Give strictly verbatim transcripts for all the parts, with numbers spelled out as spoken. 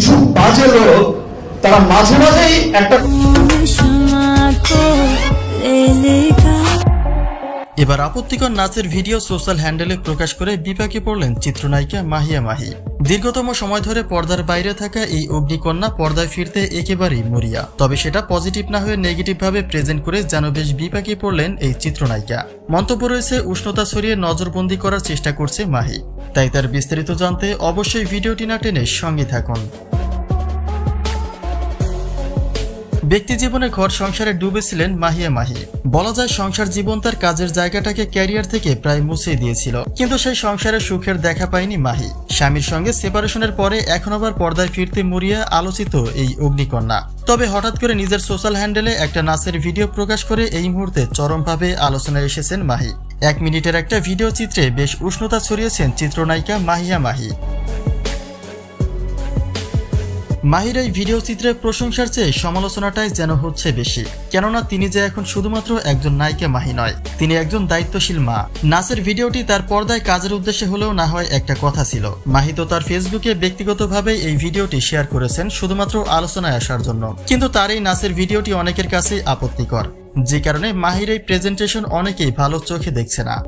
কিছু বাজে লোক তারা মাঝে মাঝেই একটা এবার আপত্তিকর নাচের ভিডিও সোশ্যাল হ্যান্ডেলে প্রকাশ করে বিপাকে পড়লেন চিত্রনায়িকা মাহিয়া মাহি। দীর্ঘতম সময় ধরে পর্দার বাইরে থাকা এই অগ্নিকন্যা পর্দায় ফিরতে একেবারেই মরিয়া, তবে সেটা পজিটিভ না হয়ে নেগেটিভ ভাবে প্রেজেন্ট করে যেন বেশ বিপাকে পড়লেন এই চিত্রনায়িকা। মন্তব্য রয়েছে উষ্ণতা ছড়িয়ে নজরবন্দি করার চেষ্টা করছে মাহি। তাই তার বিস্তারিত জানতে অবশ্যই ভিডিওটি না টেনে সঙ্গে থাকুন। ব্যক্তি জীবনে ঘর সংসারে ডুবেছিলেন মাহিয়া মাহি। বলা যায় সংসার জীবন তার কাজের জায়গাটাকে ক্যারিয়ার থেকে প্রায় মুছে দিয়েছিল, কিন্তু সেই সংসারের সুখের দেখা পায়নি মাহি। স্বামীর সঙ্গে সেপারেশনের পরে এখন আবার পর্দায় ফিরতে মরিয়া আলোচিত এই অগ্নিকন্যা। তবে হঠাৎ করে নিজের সোশ্যাল হ্যান্ডেলে একটা নাচের ভিডিও প্রকাশ করে এই মুহূর্তে চরমভাবে আলোচনায় এসেছেন মাহি। এক মিনিটের একটা ভিডিও চিত্রে বেশ উষ্ণতা ছড়িয়েছেন চিত্রনায়িকা মাহিয়া মাহি। মাহির এই ভিডিও চিত্রের প্রশংসার চেয়ে সমালোচনাটাই যেন হচ্ছে বেশি, কেননা তিনি যে এখন শুধুমাত্র একজন নায়িকা মাহি নয়, তিনি একজন দায়িত্বশীল মা। নাচের ভিডিওটি তার পর্দায় কাজের উদ্দেশ্যে হলেও না হয় একটা কথা ছিল। মাহি তো তার ফেসবুকে ব্যক্তিগতভাবে এই ভিডিওটি শেয়ার করেছেন শুধুমাত্র আলোচনায় আসার জন্য, কিন্তু তার এই নাচের ভিডিওটি অনেকের কাছেই আপত্তিকর, যে কারণে মাহির এই প্রেজেন্টেশন অনেকেই ভালো চোখে দেখছে না।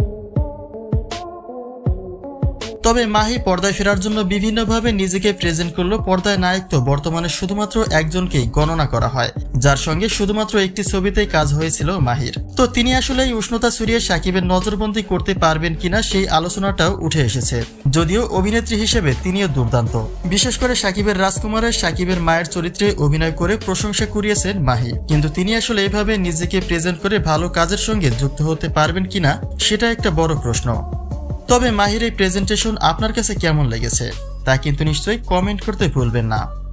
তবে মাহি পর্দায় ফেরার জন্য বিভিন্নভাবে নিজেকে প্রেজেন্ট করলেও পর্দায় নায়ক তো বর্তমানে শুধুমাত্র একজনকেই গণনা করা হয়, যার সঙ্গে শুধুমাত্র একটি ছবিতেই কাজ হয়েছিল মাহির। তো তিনি আসলে এই উষ্ণতা ছড়িয়ে সাকিবের নজরবন্দি করতে পারবেন কিনা সেই আলোচনাটাও উঠে এসেছে। যদিও অভিনেত্রী হিসেবে তিনিও দুর্দান্ত, বিশেষ করে সাকিবের রাজকুমারের সাকিবের মায়ের চরিত্রে অভিনয় করে প্রশংসা কুড়িয়েছেন মাহি, কিন্তু তিনি আসলে এভাবে নিজেকে প্রেজেন্ট করে ভালো কাজের সঙ্গে যুক্ত হতে পারবেন কিনা সেটা একটা বড় প্রশ্ন। তবে মাহির এই প্রেজেন্টেশন আপনার কাছে কেমন লেগেছে তা কিন্তু নিশ্চয়ই কমেন্ট করতে ভুলবেন না।